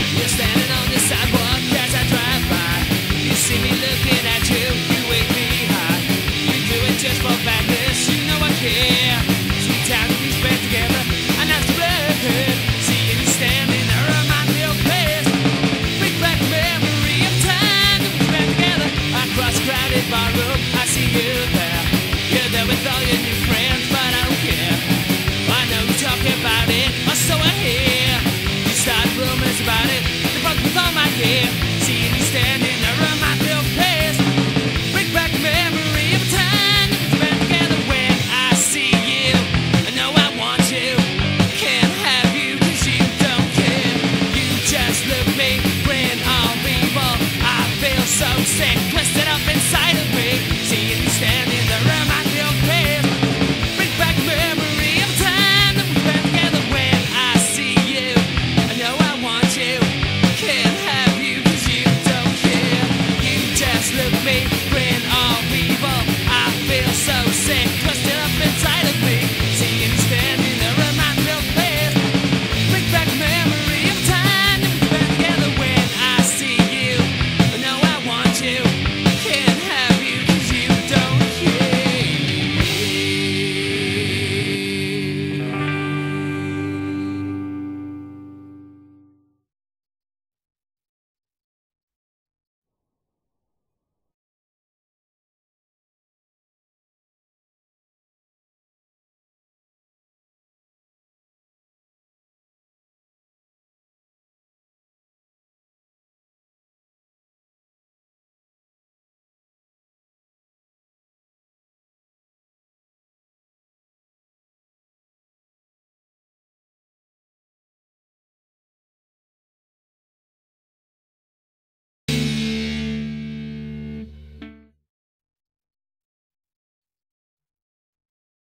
You're standing on the sidewalk as I drive by. You see me looking at you, you wave me high. You do it just for badness, you know I care. Sweet time we spent together, and that's the blood. Seeing you standing there remind me of place. Bring back a memory of time that we spent together. Across a crowded barroom, I see you there. You're there with all your new friends, but I don't care. I know you talk about it, or so I hear. You start rumors about it, the bugs with all my gear. Seeing you standing there remind me of place. Bring back a memory of time that we spent together. When I see you, I know I want you. Can't have you 'cause you don't care. You just look me, grin all evil. I feel so sick, twisted up inside of me. Seeing you standing there remind me of place. Bring back a memory of time that we spent together. When I see you, I know I want you. Can't